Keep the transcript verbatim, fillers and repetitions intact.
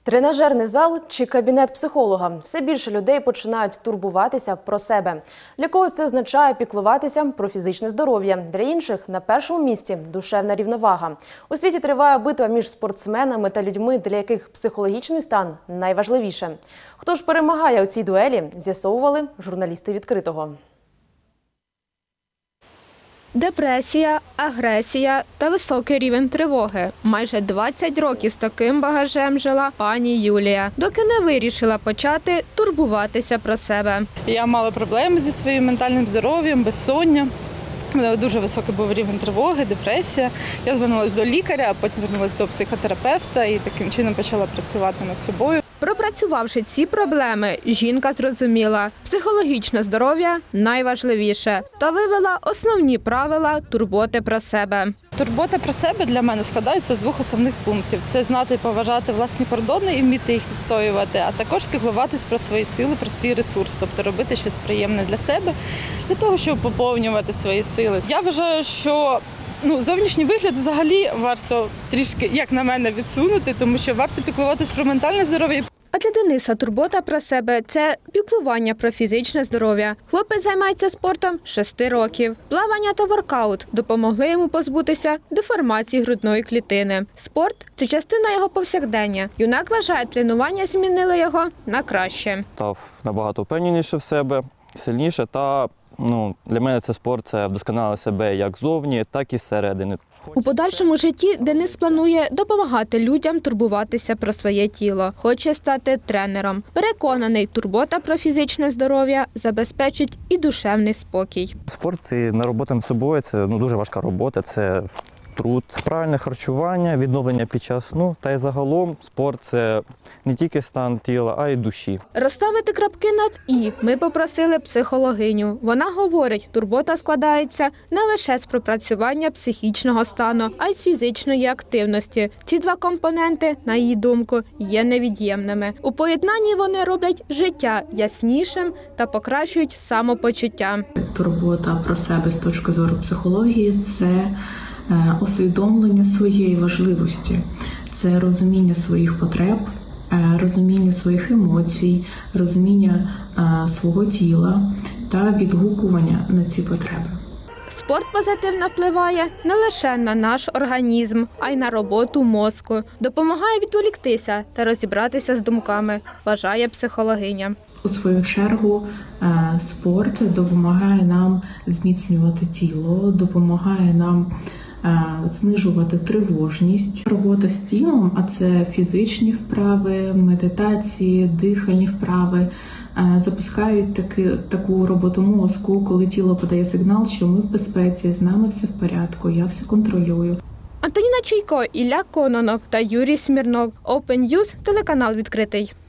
Тренажерний зал чи кабінет психолога – все більше людей починають турбуватися про себе. Для когось це означає піклуватися про фізичне здоров'я, для інших – на першому місці – душевна рівновага. У світі триває битва між спортсменами та людьми, для яких психологічний стан – найважливіше. Хто ж перемагає у цій дуелі – з'ясовували журналісти «Відкритого». Депресія, агресія та високий рівень тривоги. Майже двадцять років з таким багажем жила пані Юлія, доки не вирішила почати турбуватися про себе. Я мала проблеми зі своїм ментальним здоров'ям, безсоння. У мене дуже високий був рівень тривоги, депресія. Я звернулася до лікаря, а потім звернулася до психотерапевта і таким чином почала працювати над собою. Пропрацювавши ці проблеми, жінка зрозуміла – психологічне здоров'я найважливіше та вивела основні правила турботи про себе. Турбота про себе для мене складається з двох основних пунктів. Це знати і поважати власні кордони і вміти їх відстоювати, а також піклуватись про свої сили, про свій ресурс, тобто робити щось приємне для себе, для того, щоб поповнювати свої сили. Я вважаю, що Ну, зовнішній вигляд взагалі варто трішки, як на мене, відсунути, тому що варто піклуватись про ментальне здоров'я. А для Дениса турбота про себе – це піклування про фізичне здоров'я. Хлопець займається спортом шести років. Плавання та воркаут допомогли йому позбутися деформації грудної клітини. Спорт – це частина його повсякдення. Юнак вважає, тренування змінили його на краще. Став набагато впевненіше в себе, сильніше та Ну, для мене це спорт, це вдосконалити себе як зовні, так і зсередини. У подальшому житті Денис планує допомагати людям турбуватися про своє тіло. Хоче стати тренером. Переконаний, турбота про фізичне здоров'я забезпечить і душевний спокій. Спорт і на роботу над собою – це ну, дуже важка робота, це труд, правильне харчування, відновлення під час сну. Та й загалом спорт – це не тільки стан тіла, а й душі. Розставити крапки над «і» ми попросили психологиню. Вона говорить, турбота складається не лише з пропрацювання психічного стану, а й з фізичної активності. Ці два компоненти, на її думку, є невід'ємними. У поєднанні вони роблять життя яснішим та покращують самопочуття. Турбота про себе з точки зору психології – це усвідомлення своєї важливості, це розуміння своїх потреб, розуміння своїх емоцій, розуміння свого тіла та відгукування на ці потреби. Спорт позитивно впливає не лише на наш організм, а й на роботу мозку. Допомагає відволіктися та розібратися з думками, вважає психологиня. У свою чергу, спорт допомагає нам зміцнювати тіло, допомагає нам знижувати тривожність. Робота з тілом, а це фізичні вправи, медитації, дихальні вправи, запускають таки, таку роботу мозку, коли тіло подає сигнал, що ми в безпеці, з нами все в порядку, я все контролюю. Антоніна Чайко, Ілля Кононов та Юрій Смірнов. Open News, телеканал «Відкритий».